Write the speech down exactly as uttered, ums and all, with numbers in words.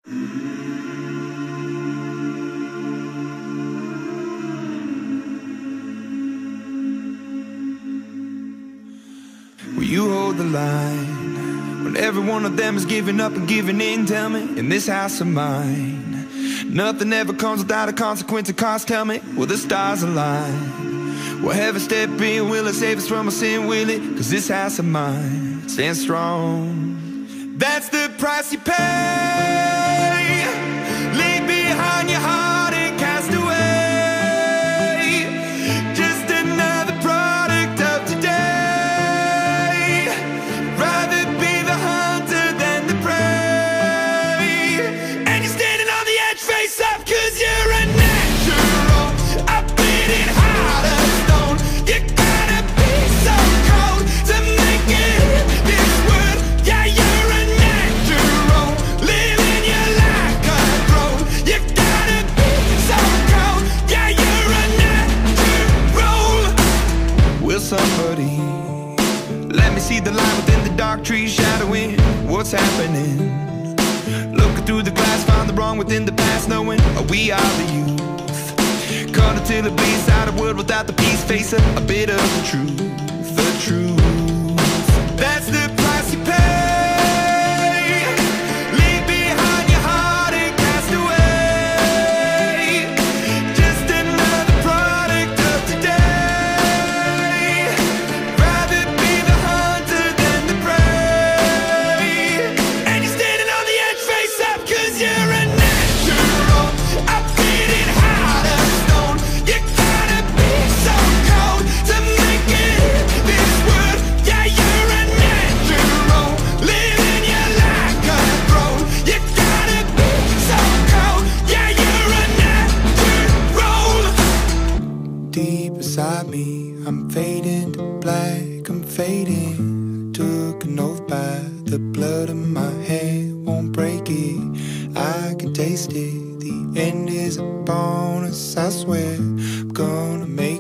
Will you hold the line when every one of them is giving up and giving in? Tell me, in this house of mine, nothing ever comes without a consequence of cost. Tell me, will the stars align? Will heaven step in? Will it save us from our sin? Will it? Cause this house of mine stands strong. That's the price you pay. Leave behind your heart and cast away. Just another product of today. Rather be the hunter than the prey. And you're standing on the edge, face up, cause you're a natural. I bleed it hard as stone. You gotta be so cold to make it in this world. Yeah, you're a natural, living your life control. You gotta be so cold. Yeah, you're a natural. Will somebody let me see the light within the dark trees shadowing what's happening? Looking through the glass, find the wrong within the past, knowing we are the youth. Caught until it bleeds out a world without the peace. Face a, a bit of the truth, the truth. That's the price you pay. Leave behind your heart and cast away. Just another product of today. Rather be the hunter than the prey. And you're standing on the edge, face up, cause you're a natural. I bleed it hard as stone. You gotta be so cold to make it in this world. Yeah, you're a natural, living your life control. You gotta be so cold. Yeah, you're a natural. Deep inside me, I'm fading to black, I'm fading. Took an oath by the blood in my hand, won't break it. I can taste it. The end is upon us, I swear. I'm gonna make